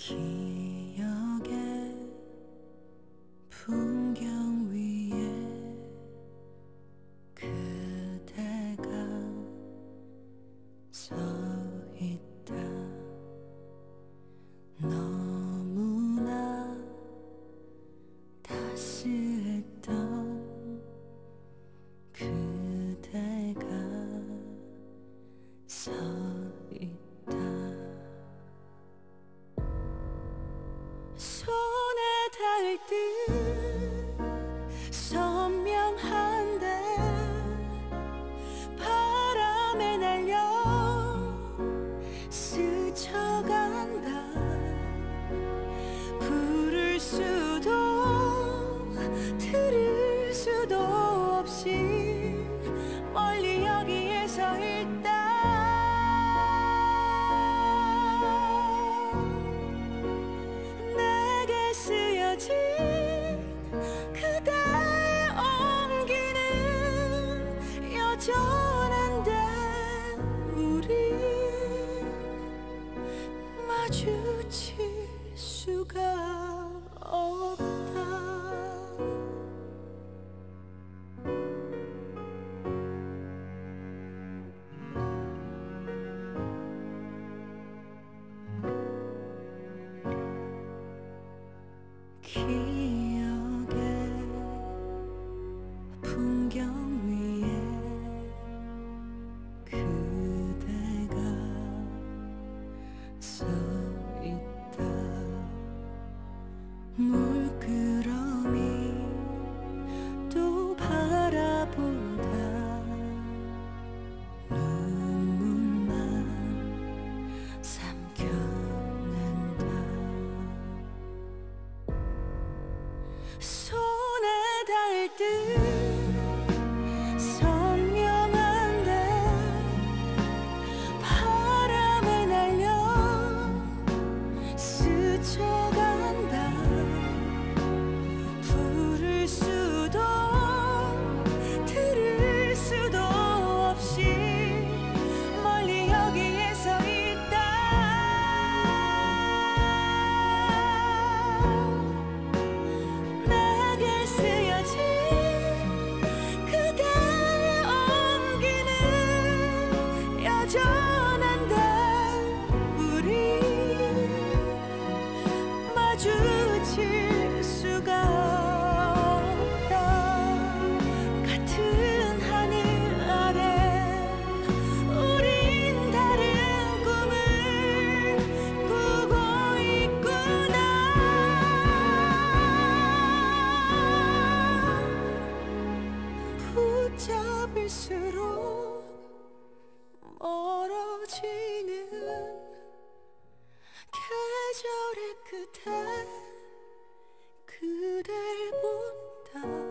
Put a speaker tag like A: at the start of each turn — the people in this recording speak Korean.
A: 기억의 풍경 위에 그대가 서 있다. 너무나 따스했던 그대가 서 있다. 손에 닿을 듯 선명한데 바람에 날려 스쳐간다. 부를 수도 들을 수도 없이 멀리 여기에 서 있다. 쓰여진 그대의 온기는 여전한데 우리 마주칠 수가 없다. 기억의 풍경 위에 그대가 서 있다. 물끄러미 또 바라보다 눈물만 삼켜낸다. 손에 닿을 듯 선명한데 바람에 날려 스쳐간다. 부를 수도 들을 수도 없이 멀리 여기에 서 있다. 쓰여진 그대의 온기는 여전한데 우리 마주칠 수가 없다. 같은 하늘 아래 우린 다른 꿈을 꾸고 있구나. 붙잡을수록 멀어지는 계절의 끝에 그댈 본다.